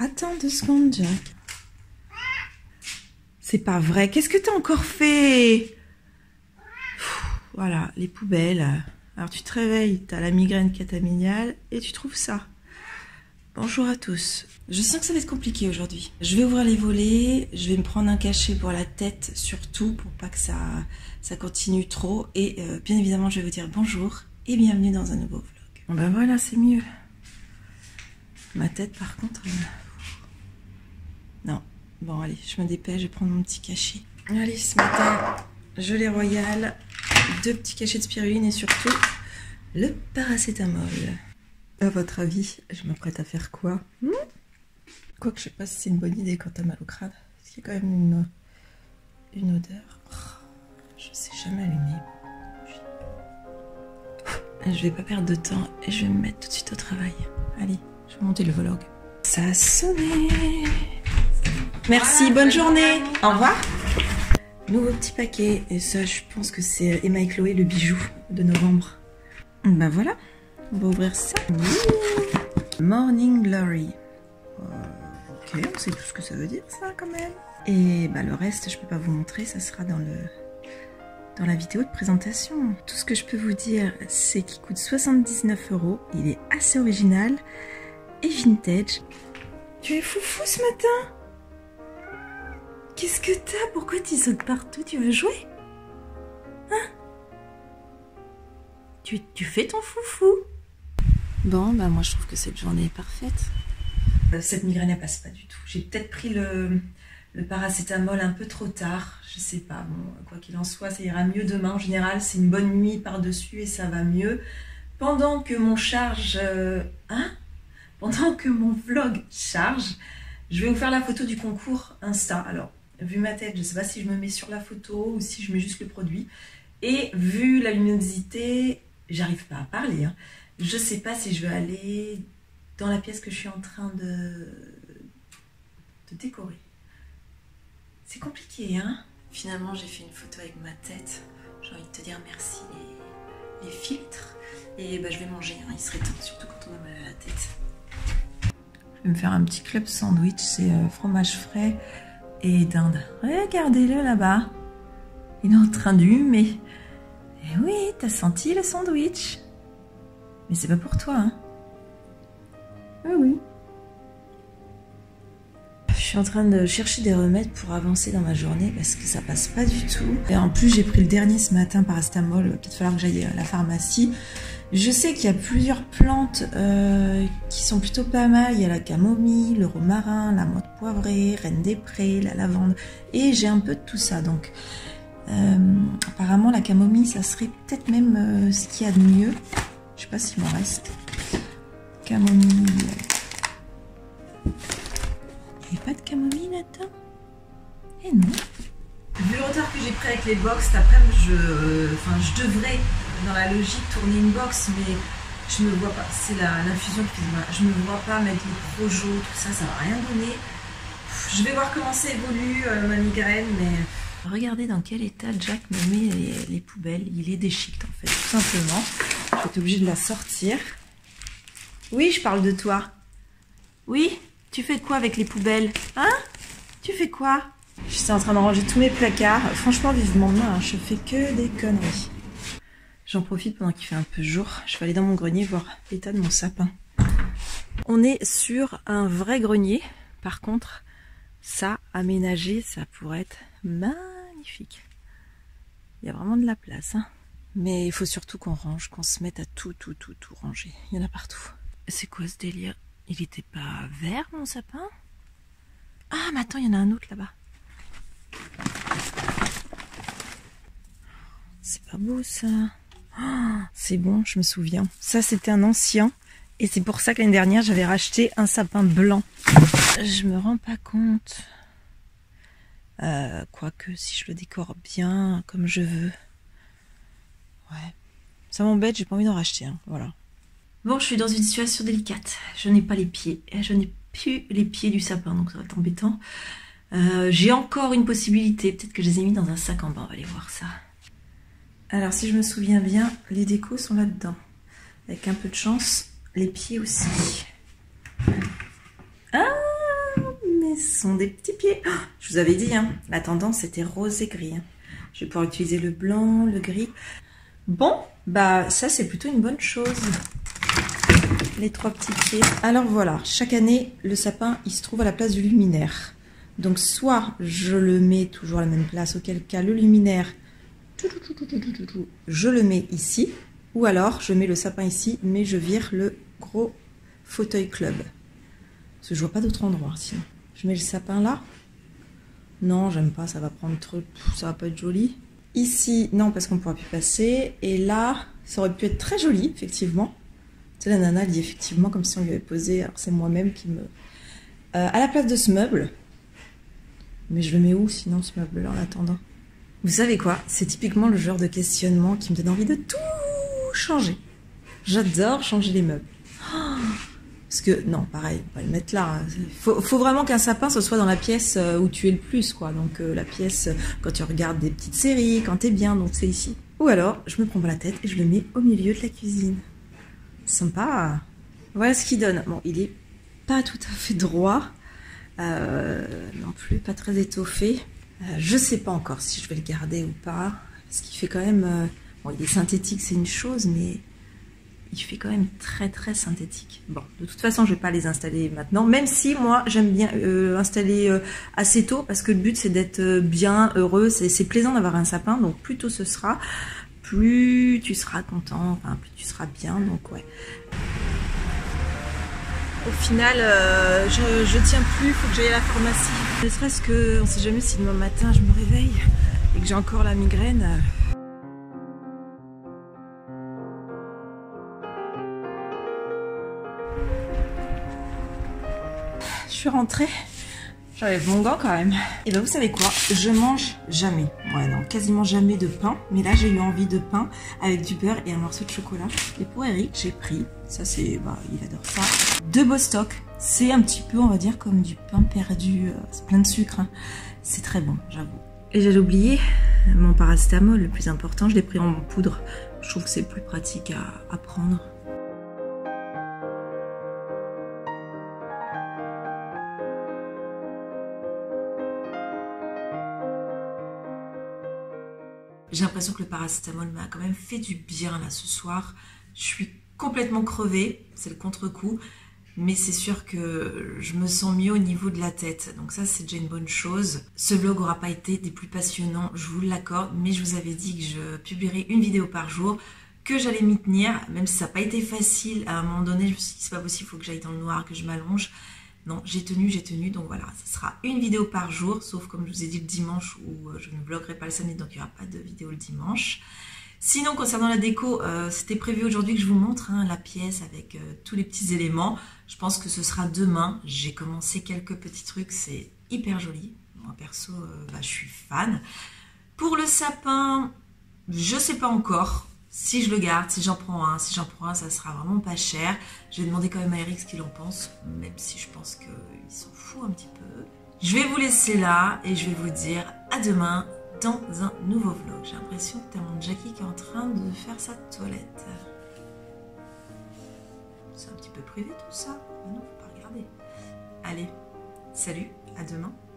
Attends 2 secondes, Jack. C'est pas vrai. Qu'est-ce que t'as encore fait? Voilà, les poubelles. Alors tu te réveilles, t'as la migraine catameniale et tu trouves ça. Bonjour à tous. Je sens que ça va être compliqué aujourd'hui. Je vais ouvrir les volets, je vais me prendre un cachet pour la tête surtout pour pas que ça continue trop. Et bien évidemment, je vais vous dire bonjour et bienvenue dans un nouveau vlog. Bon ben voilà, c'est mieux. Ma tête par contre... Non. Bon allez, je me dépêche, je vais prendre mon petit cachet. Allez, ce matin, gelée royale, 2 petits cachets de spiruline et surtout le paracétamol. À votre avis, je m'apprête à faire quoi? Quoique je sais pas si c'est une bonne idée quand t'as mal au crâne. Parce qu'il y a quand même une odeur. Je sais jamais allumer. Je vais pas perdre de temps et je vais me mettre tout de suite au travail. Allez, je vais monter le vlog. Ça a sonné. Merci, bonne journée. Au revoir. Nouveau petit paquet. Et ça, je pense que c'est Emma et Chloé, le bijou de novembre. Ben voilà. On va ouvrir ça. Morning Glory. Ok, on sait tout ce que ça veut dire, ça, quand même. Et bah, le reste, je peux pas vous montrer. Ça sera dans la vidéo de présentation. Tout ce que je peux vous dire, c'est qu'il coûte 79 €. Il est assez original et vintage. Tu es foufou ce matin? Qu'est-ce que t'as? Pourquoi tu sautes partout? Tu veux jouer? Hein? Tu fais ton foufou? Bon, bah moi je trouve que cette journée est parfaite. Cette migraine elle passe pas du tout. J'ai peut-être pris le paracétamol un peu trop tard. Je sais pas, bon, quoi qu'il en soit, ça ira mieux demain. En général, c'est une bonne nuit par-dessus et ça va mieux. Pendant que pendant que mon vlog charge, je vais vous faire la photo du concours Insta. Alors, vu ma tête, je sais pas si je me mets sur la photo ou si je mets juste le produit. Et vu la luminosité, j'arrive pas à parler. Hein. Je sais pas si je vais aller dans la pièce que je suis en train de décorer. C'est compliqué, hein? Finalement, j'ai fait une photo avec ma tête. J'ai envie de te dire merci les filtres. Et bah, je vais manger, hein. Il serait temps, surtout quand on a mal à la tête. Je vais me faire un petit club sandwich, c'est fromage frais et dinde. Regardez-le là-bas. Il est en train d'humer. Et oui, t'as senti le sandwich? Mais c'est pas pour toi, hein? Ah oui. Je suis en train de chercher des remèdes pour avancer dans ma journée parce que ça passe pas du tout. Et en plus, j'ai pris le dernier ce matin, paracétamol. Il va peut-être falloir que j'aille à la pharmacie. Je sais qu'il y a plusieurs plantes qui sont plutôt pas mal. Il y a la camomille, le romarin, la menthe poivrée, reine des prés, la lavande. Et j'ai un peu de tout ça. Donc, apparemment, la camomille, ça serait peut-être même ce qu'il y a de mieux. Je sais pas s'il m'en reste. Camomille. Il n'y a pas de camomille là-dedans? Eh non. Vu le retard que j'ai pris avec les box, cet après-midi, je devrais, dans la logique, tourner une box, mais je me vois pas. C'est l'infusion qui fait mal. Je me vois pas mettre les projos, tout ça, ça va rien donner. Je vais voir comment ça évolue, ma migraine, mais... Regardez dans quel état Jack me met les poubelles. Il est déchiqueté, en fait, tout simplement. Je vais être obligée de la sortir. Oui, je parle de toi. Oui? Tu fais quoi avec les poubelles? Hein? Tu fais quoi? Je suis en train de ranger tous mes placards. Franchement, vivement demain, hein, je fais que des conneries. J'en profite pendant qu'il fait un peu jour. Je vais aller dans mon grenier voir l'état de mon sapin. On est sur un vrai grenier. Par contre, ça, aménagé, ça pourrait être magnifique. Il y a vraiment de la place. Hein. Mais il faut surtout qu'on range, qu'on se mette à tout ranger. Il y en a partout. C'est quoi ce délire? Il était pas vert, mon sapin? Ah, mais attends, il y en a un autre là-bas. C'est pas beau, ça. Oh, c'est bon, je me souviens. Ça, c'était un ancien. Et c'est pour ça que l'année dernière, j'avais racheté un sapin blanc. Je me rends pas compte. Quoique, si je le décore bien, comme je veux. Ouais. Ça m'embête, j'ai pas envie d'en racheter un. Voilà. Bon, je suis dans une situation délicate. Je n'ai pas les pieds. Je n'ai plus les pieds du sapin, donc ça va être embêtant. J'ai encore une possibilité. Peut-être que je les ai mis dans un sac en bas. On va aller voir ça. Alors, si je me souviens bien, les décos sont là-dedans. Avec un peu de chance, les pieds aussi. Ah, sont des petits pieds. Oh, je vous avais dit, hein, la tendance c'était rose et gris. Hein. Je vais pouvoir utiliser le blanc, le gris. Bon, bah ça c'est plutôt une bonne chose. Les 3 petits pieds. Alors voilà, chaque année, le sapin, il se trouve à la place du luminaire. Donc soit je le mets toujours à la même place, auquel cas le luminaire, je le mets ici. Ou alors je mets le sapin ici, mais je vire le gros fauteuil club. Parce que je vois pas d'autre endroit sinon. Je mets le sapin là. Non, j'aime pas, ça va prendre trop, ça va pas être joli. Ici, non, parce qu'on ne pourra plus passer. Et là, ça aurait pu être très joli, effectivement. Tu sais, la nana dit effectivement comme si on lui avait posé. Alors, c'est moi-même qui me... à la place de ce meuble. Mais je le mets où, sinon, ce meuble-là, en attendant? Vous savez quoi? C'est typiquement le genre de questionnement qui me donne envie de tout changer. J'adore changer les meubles. Oh, parce que, non, pareil, on va le mettre là. Faut vraiment qu'un sapin, ce soit dans la pièce où tu es le plus, quoi. Donc, la pièce, quand tu regardes des petites séries, quand t'es bien, donc c'est ici. Ou alors, je me prends pas la tête et je le mets au milieu de la cuisine. Sympa. Voilà ce qu'il donne. Bon, il est pas tout à fait droit. Non plus, pas très étoffé. Je sais pas encore si je vais le garder ou pas. Parce qu'il fait quand même... bon, il est synthétique, c'est une chose, mais... il fait quand même très très synthétique. Bon, de toute façon, je vais pas les installer maintenant, même si moi j'aime bien installer assez tôt, parce que le but c'est d'être bien heureux, c'est plaisant d'avoir un sapin, donc plus tôt ce sera, plus tu seras content, enfin plus tu seras bien, donc ouais. Au final, je tiens plus, il faut que j'aille à la pharmacie. Ne serait-ce que, on sait jamais si demain matin je me réveille et que j'ai encore la migraine. Je suis rentrée, j'enlève mon gant quand même. Et ben vous savez quoi, je mange jamais, ouais non, quasiment jamais de pain. Mais là j'ai eu envie de pain avec du beurre et un morceau de chocolat. Et pour Eric, j'ai pris, ça c'est, bah il adore ça, 2 Bostock. C'est un petit peu, on va dire, comme du pain perdu, c'est plein de sucre. Hein. C'est très bon, j'avoue. Et j'allais oublier mon paracétamol, le plus important, je l'ai pris en poudre. Je trouve que c'est plus pratique à prendre. J'ai l'impression que le paracétamol m'a quand même fait du bien là ce soir. Je suis complètement crevée, c'est le contre-coup. Mais c'est sûr que je me sens mieux au niveau de la tête. Donc ça, c'est déjà une bonne chose. Ce vlog n'aura pas été des plus passionnants, je vous l'accorde. Mais je vous avais dit que je publierais une vidéo par jour, que j'allais m'y tenir. Même si ça n'a pas été facile, à un moment donné, je me suis dit, c'est pas possible, il faut que j'aille dans le noir, que je m'allonge. Non, j'ai tenu. Donc voilà, ce sera une vidéo par jour. Sauf comme je vous ai dit le dimanche, où je ne vloggerai pas le samedi, donc il n'y aura pas de vidéo le dimanche. Sinon, concernant la déco, c'était prévu aujourd'hui que je vous montre hein, la pièce avec tous les petits éléments. Je pense que ce sera demain. J'ai commencé quelques petits trucs, c'est hyper joli. Moi, perso, je suis fan. Pour le sapin, je sais pas encore si je le garde, si j'en prends un. Si j'en prends un, ça sera vraiment pas cher. Je vais demander quand même à Eric ce qu'il en pense, même si je pense qu'il s'en fout un petit peu. Je vais vous laisser là et je vais vous dire à demain dans un nouveau vlog. J'ai l'impression que t'as mon Jackie qui est en train de faire sa toilette. C'est un petit peu privé tout ça. Non, faut pas regarder. Allez, salut, à demain.